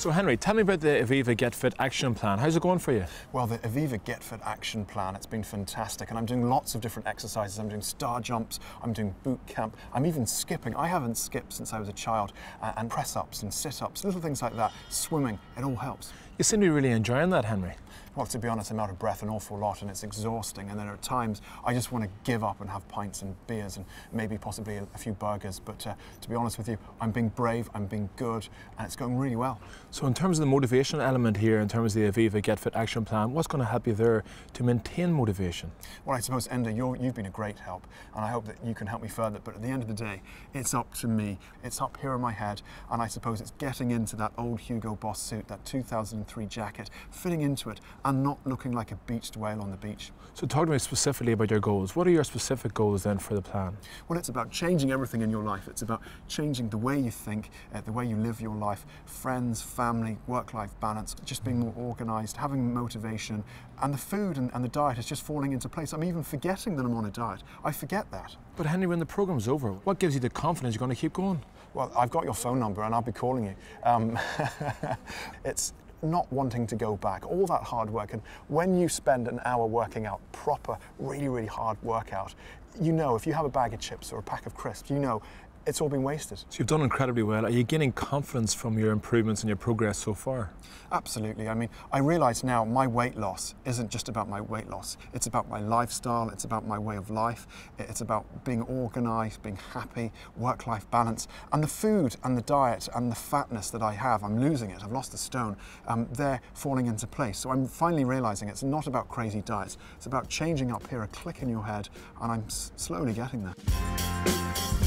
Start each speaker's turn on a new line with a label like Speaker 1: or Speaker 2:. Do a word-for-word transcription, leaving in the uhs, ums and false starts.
Speaker 1: So Henry, tell me about the Aviva Get Fit Action Plan. How's it going for you?
Speaker 2: Well, the Aviva Get Fit Action Plan, it's been fantastic, and I'm doing lots of different exercises. I'm doing star jumps, I'm doing boot camp, I'm even skipping. I haven't skipped since I was a child, uh, and press-ups and sit-ups, little things like that, swimming, it all helps.
Speaker 1: You seem to be really enjoying that, Henry.
Speaker 2: Well, to be honest, I'm out of breath an awful lot, and it's exhausting, and then at times I just want to give up and have pints and beers and maybe possibly a, a few burgers, but uh, to be honest with you, I'm being brave, I'm being good, and it's going really well.
Speaker 1: So in terms of the motivational element here, in terms of the Aviva Get Fit Action Plan, what's going to help you there to maintain motivation?
Speaker 2: Well, I suppose, Enda, you're, you've been a great help, and I hope that you can help me further, but at the end of the day, it's up to me. It's up here in my head, and I suppose it's getting into that old Hugo Boss suit, that two thousand three jacket, fitting into it, and not looking like a beached whale on the beach.
Speaker 1: So talk to me specifically about your goals. What are your specific goals then for the plan?
Speaker 2: Well, it's about changing everything in your life. It's about changing the way you think, uh, the way you live your life, friends, family, work-life balance, just being more organised, having motivation, and the food and, and the diet is just falling into place. I'm even forgetting that I'm on a diet. I forget that.
Speaker 1: But Henry, when the programme's over, what gives you the confidence you're going to keep going?
Speaker 2: Well, I've got your phone number and I'll be calling you. Um, it's not wanting to go back, all that hard work, and when you spend an hour working out, proper, really, really hard workout, you know, if you have a bag of chips or a pack of crisps, you know it's all been wasted.
Speaker 1: So you've done incredibly well. Are you gaining confidence from your improvements and your progress so far?
Speaker 2: Absolutely. I mean, I realise now my weight loss isn't just about my weight loss. It's about my lifestyle, it's about my way of life, it's about being organised, being happy, work-life balance, and the food and the diet and the fatness that I have, I'm losing it, I've lost a stone, um, they're falling into place. So I'm finally realising it's not about crazy diets, it's about changing up here, a click in your head, and I'm s- slowly getting there.